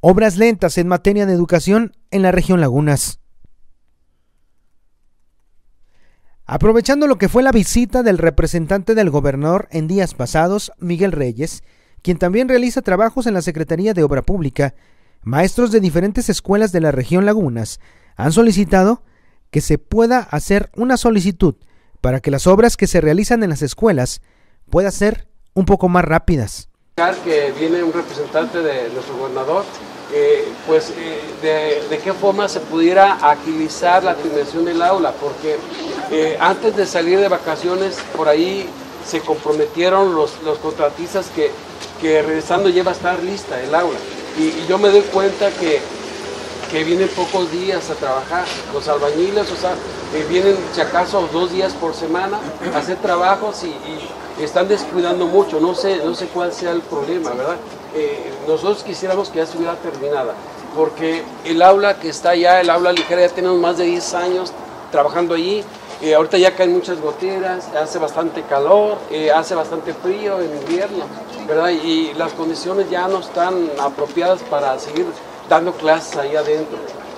Obras lentas en materia de educación en la región Lagunas. Aprovechando lo que fue la visita del representante del gobernador en días pasados, Miguel Reyes, quien también realiza trabajos en la Secretaría de Obra Pública, maestros de diferentes escuelas de la región Lagunas han solicitado que se pueda hacer una solicitud para que las obras que se realizan en las escuelas puedan ser un poco más rápidas. Que viene un representante de nuestro gobernador, de qué forma se pudiera agilizar la asignación del aula, porque antes de salir de vacaciones por ahí se comprometieron los contratistas que regresando ya va a estar lista el aula, y yo me doy cuenta que vienen pocos días a trabajar, los albañiles, o sea, vienen si acaso 2 días por semana a hacer trabajos y están descuidando mucho, no sé cuál sea el problema, ¿verdad? Nosotros quisiéramos que ya estuviera terminada, porque el aula que está allá, el aula ligera, ya tenemos más de 10 años trabajando allí, ahorita ya caen muchas goteras, hace bastante calor, hace bastante frío en invierno, ¿verdad? Y las condiciones ya no están apropiadas para seguir dando clases ahí adentro.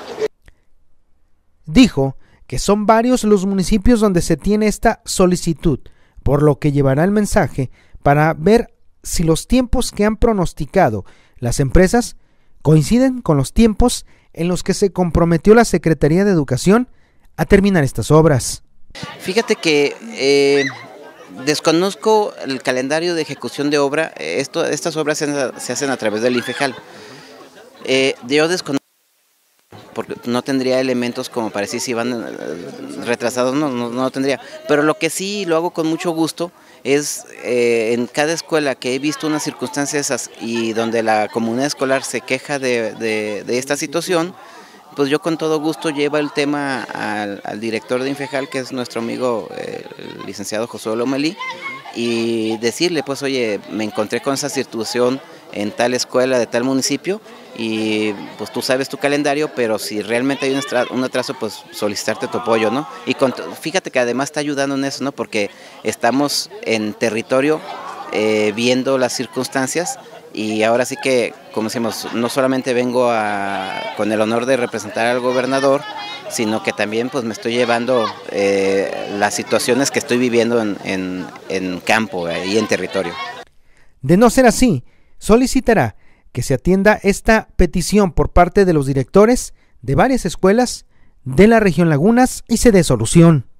Dijo que son varios los municipios donde se tiene esta solicitud, por lo que llevará el mensaje para ver si los tiempos que han pronosticado las empresas coinciden con los tiempos en los que se comprometió la Secretaría de Educación a terminar estas obras. Fíjate que desconozco el calendario de ejecución de obra. Estas obras se hacen a través del INFEJAL. Yo desconozco porque no tendría elementos como para decir si van retrasados, no tendría. Pero lo que sí lo hago con mucho gusto es en cada escuela que he visto unas circunstancias esas y donde la comunidad escolar se queja de esta situación, pues yo con todo gusto llevo el tema al director de INFEJAL, que es nuestro amigo el licenciado Josué Lomelí, y decirle, pues oye, me encontré con esa situación en tal escuela de tal municipio y pues tú sabes tu calendario, pero si realmente hay un atraso, pues solicitarte tu apoyo, ¿no? Y fíjate que además está ayudando en eso, ¿no? Porque estamos en territorio viendo las circunstancias y ahora sí que, como decimos, no solamente vengo con el honor de representar al gobernador, sino que también pues me estoy llevando las situaciones que estoy viviendo en campo y en territorio. De no ser así, solicitará que se atienda esta petición por parte de los directores de varias escuelas de la región Lagunas y se dé solución.